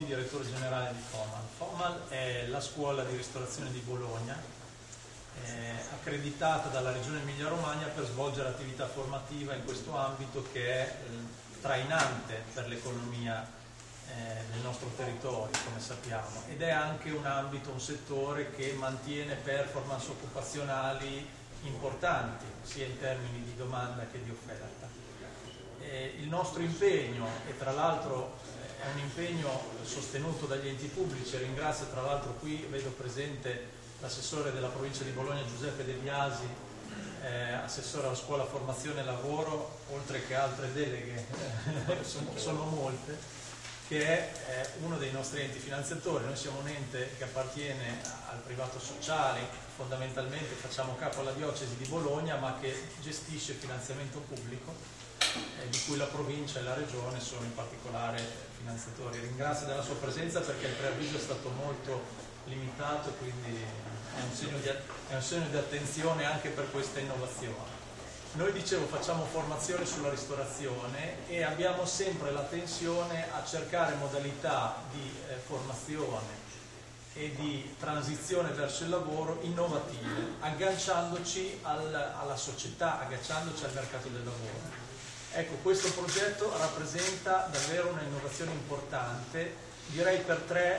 Direttore generale di FOMAL. FOMAL è la scuola di ristorazione di Bologna, accreditata dalla Regione Emilia-Romagna per svolgere attività formativa in questo ambito che è trainante per l'economia del nostro territorio, come sappiamo, ed è anche un ambito, un settore che mantiene performance occupazionali importanti, sia in termini di domanda che di offerta. Il nostro impegno, e tra l'altro è un impegno sostenuto dagli enti pubblici, ringrazio tra l'altro, qui vedo presente l'assessore della provincia di Bologna Giuseppe De Biasi, assessore alla scuola formazione e lavoro, oltre che altre deleghe, sono molte, che è uno dei nostri enti finanziatori. Noi siamo un ente che appartiene al privato sociale, fondamentalmente facciamo capo alla diocesi di Bologna, ma che gestisce finanziamento pubblico, di cui la provincia e la regione sono in particolare finanziatori. Ringrazio della sua presenza perché il preavviso è stato molto limitato, quindi è un segno di attenzione anche per questa innovazione. Noi, dicevo, facciamo formazione sulla ristorazione e abbiamo sempre l'attenzione a cercare modalità di formazione e di transizione verso il lavoro innovative, agganciandoci alla società, agganciandoci al mercato del lavoro. Ecco, questo progetto rappresenta davvero un'innovazione importante, direi per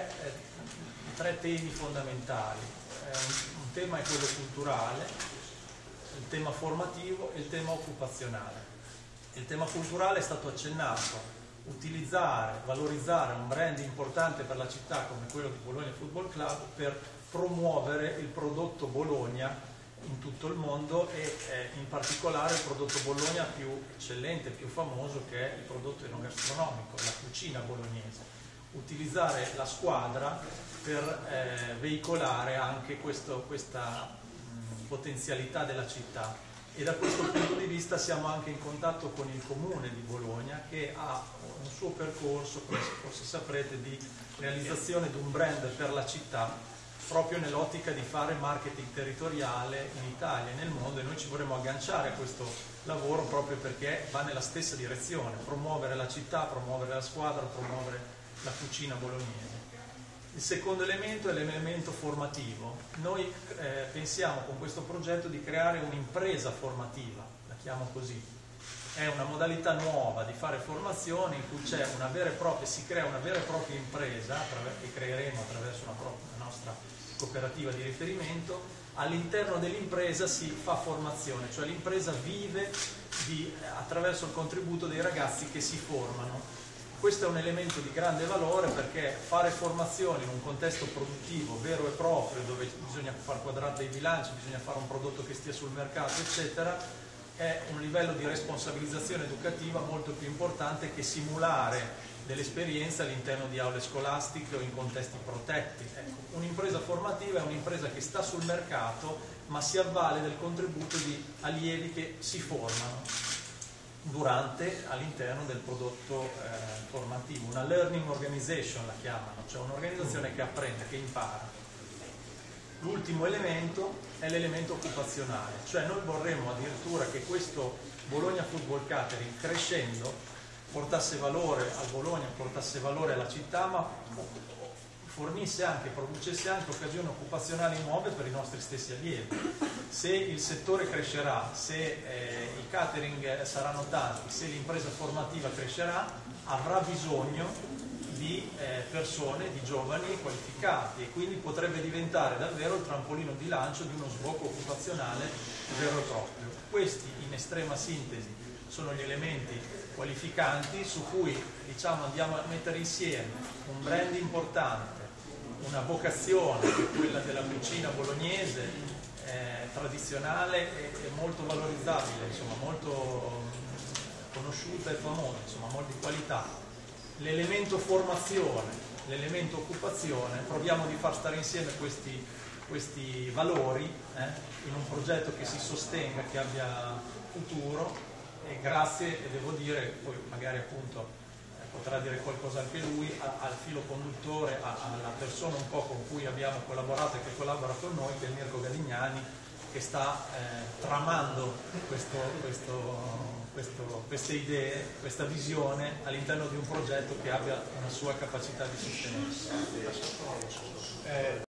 tre temi fondamentali. Un tema è quello culturale, il tema formativo e il tema occupazionale. Il tema culturale è stato accennato: utilizzare, valorizzare un brand importante per la città come quello di Bologna Football Club per promuovere il prodotto Bologna in tutto il mondo e in particolare il prodotto Bologna più eccellente, più famoso, che è il prodotto enogastronomico, la cucina bolognese. Utilizzare la squadra per veicolare anche questa potenzialità della città, e da questo punto di vista siamo anche in contatto con il comune di Bologna, che ha un suo percorso, come forse saprete, di realizzazione di un brand per la città, proprio nell'ottica di fare marketing territoriale in Italia e nel mondo, e noi ci vorremmo agganciare a questo lavoro proprio perché va nella stessa direzione: promuovere la città, promuovere la squadra, promuovere la cucina bolognese. Il secondo elemento è l'elemento formativo. Noi pensiamo con questo progetto di creare un'impresa formativa, la chiamo così. È una modalità nuova di fare formazione in cui si crea una vera e propria impresa che creeremo attraverso una nostra cooperativa di riferimento. All'interno dell'impresa si fa formazione, cioè l'impresa vive attraverso il contributo dei ragazzi che si formano. Questo è un elemento di grande valore perché fare formazione in un contesto produttivo vero e proprio, dove bisogna far quadrare dei bilanci, bisogna fare un prodotto che stia sul mercato, eccetera, è un livello di responsabilizzazione educativa molto più importante che simulare delle esperienze all'interno di aule scolastiche o in contesti protetti. Ecco, un'impresa formativa è un'impresa che sta sul mercato ma si avvale del contributo di allievi che si formano all'interno del prodotto formativo. Una learning organization la chiamano, cioè un'organizzazione che apprende, che impara. L'ultimo elemento è l'elemento occupazionale, cioè noi vorremmo addirittura che questo Bologna Football Catering, crescendo, portasse valore al Bologna, portasse valore alla città, ma producesse anche occasioni occupazionali nuove per i nostri stessi allievi. Se il settore crescerà, se i catering saranno tanti, se l'impresa formativa crescerà, avrà bisogno di persone, di giovani qualificati, e quindi potrebbe diventare davvero il trampolino di lancio di uno sbocco occupazionale vero e proprio. Questi, in estrema sintesi, sono gli elementi qualificanti su cui, diciamo, andiamo a mettere insieme un brand importante, una vocazione che è quella della cucina bolognese, tradizionale e molto valorizzabile, insomma, molto conosciuta e famosa, insomma, molto di qualità. L'elemento formazione, l'elemento occupazione, proviamo di far stare insieme questi valori in un progetto che si sostenga, che abbia futuro, e grazie, e devo dire, poi magari appunto potrà dire qualcosa anche lui, al filo conduttore, alla persona un po' con cui abbiamo collaborato e che collabora con noi, che è Mirko Gadignani, che sta tramando queste idee, questa visione all'interno di un progetto che abbia una sua capacità di sostenersi.